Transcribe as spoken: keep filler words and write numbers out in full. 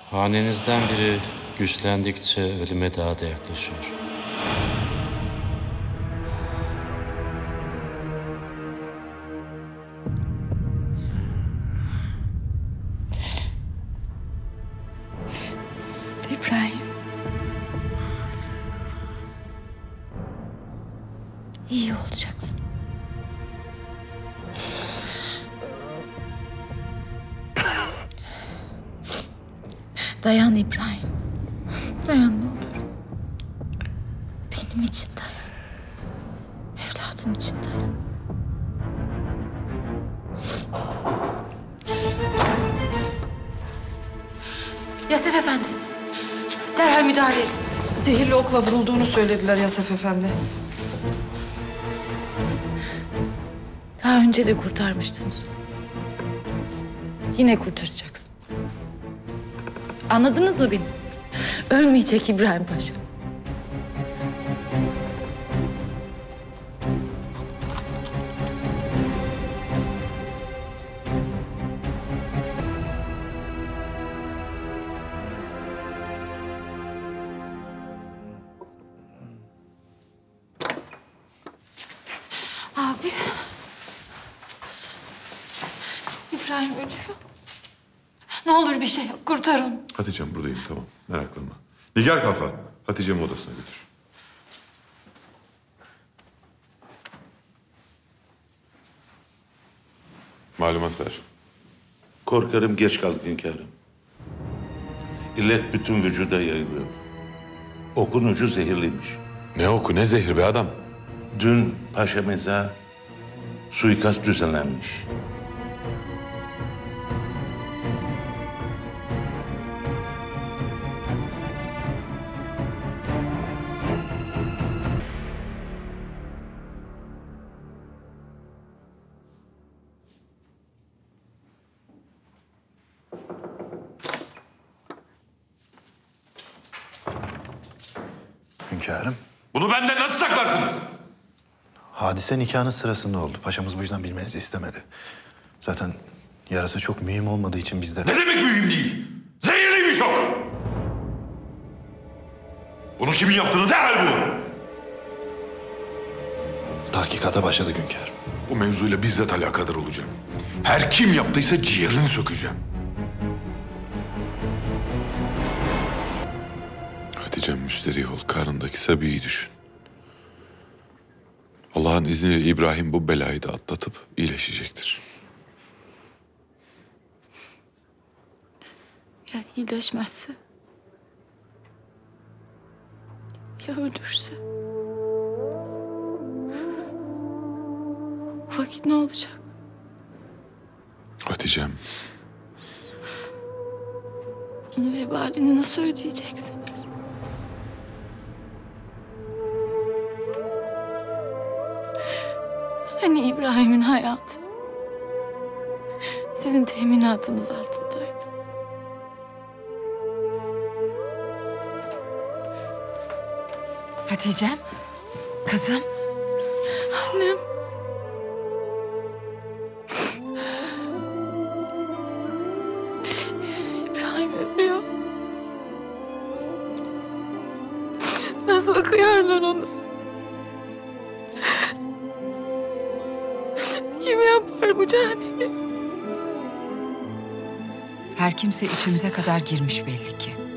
Hanenizden biri güçlendikçe ölüme daha da yaklaşıyor. İbrahim. İyi olacaksın. Dayan İbrahim. Dayan ne olur. Benim için dayan. Evladın için dayan. Yasef Efendi. Derhal müdahale edin. Zehirli okla vurulduğunu söylediler Yasef Efendi. Daha önce de kurtarmıştınız. Yine kurtaracaksınız. Anladınız mı beni? Ölmeyecek İbrahim Paşa. Abi. İbrahim ölüyor. Ne olur bir şey yap, kurtar onu. Hatice'm buradayım, tamam. Meraklanma. Nigar Kalfa, Hatice'mi odasına götür. Malumat ver. Korkarım geç kaldık hünkârım. İllet bütün vücuda yayılıyor. Okun ucu zehirliymiş. Ne oku, ne zehir be adam? Dün paşamıza suikast düzenlenmiş. Hünkârım, Bunu benden nasıl saklarsınız? hadise nikahının sırasında oldu. Paşamız bu yüzden bilmenizi istemedi. Zaten yarası çok mühim olmadığı için biz de... Ne demek mühim değil? Zehirliymiş ok! Bunu kimin yaptığını derhal bulun. Tahkikata başladık hünkârım. Bu mevzuyla bizzat alakadar olacağım. Her kim yaptıysa ciğerini sökeceğim. Hatice'm müsterih ol. Karnındaki Sabi'yi düşün. Allah'ın izniyle İbrahim bu belayı da atlatıp iyileşecektir. Ya iyileşmezse? Ya ölürse? O vakit ne olacak? Hatice'm, Bunun vebalini nasıl ödeyeceksiniz? Hani İbrahim'in hayatı sizin teminatınız altındaydı. Hatice'm, kızım. Annem. İbrahim ölüyor. Nasıl kıyarlar onu? Kim yapar bu cahilliği? Her kimse içimize kadar girmiş belli ki.